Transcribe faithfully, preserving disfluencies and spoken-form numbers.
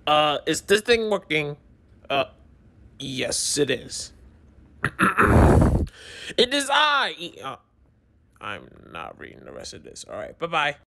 Uh, is this thing working? Uh, yes, it is. It is I. Uh, I'm not reading the rest of this. All right, bye bye.